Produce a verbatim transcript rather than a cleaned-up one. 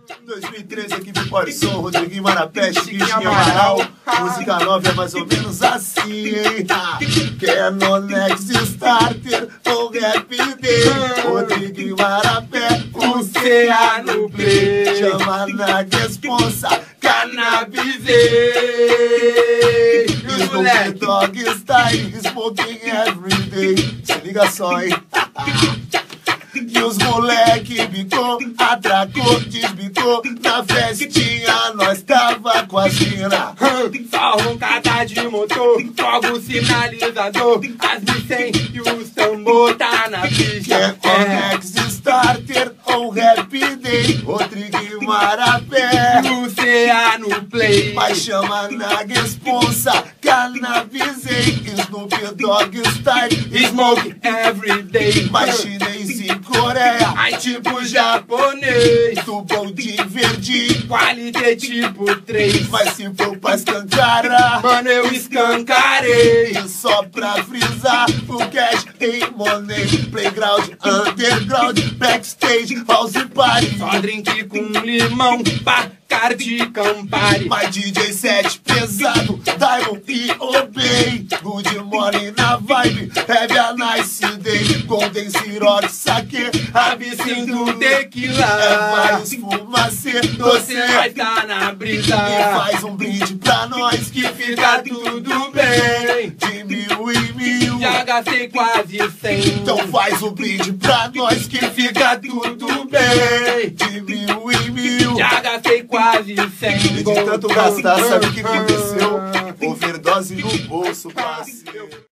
dois mil e treze, equipe Porisson, Rodriguinho Marapé, Chiquinho Amaral. Música nova é mais ou menos assim, hein? Quer no Next Starter ou Rap Day? Rodriguinho Marapé, o C A no play. Chama na responsa, Cannabis. Snoop Dogg Style, smoking every day. Se liga só, hein? E os moleque bicou, atracou, desbicou. Na festinha nós tava com a China. Só roncada de motor, fogo sinalizador. As mil cem e os tambor tá na pista. Quer Next Starter ou Rap Day? Rodriguinho Marapé, o C A no play. mas chama na responsa, Cannabis, hein? Snoop Dogg Style, Smoke every day. mas chinês e Coreia, Ai tipo japonês, tubão de verde. qualité tipo três. Mas se for pra escancarar, Mano, eu escancarei. e só pra frisar, o cash em money. Playground, underground, backstage, house party. Só drink com limão, Bacardi, Campari. Mas D J set pesado, Diamond e Obey. Good morning na vibe, have a nice day. Golden Ciroc, saque, Absinto, tequila. é vários fumacê, Você doce. vai tá na brisa. E faz um brinde pra nós que Fica tudo bem. de mil em mil. Já gastei quase cem. Então faz um brinde pra nós que Fica tudo bem. de mil em mil. Já gastei quase cem. E de tanto gastar, sabe o que aconteceu? Overdose no bolso, parceiro.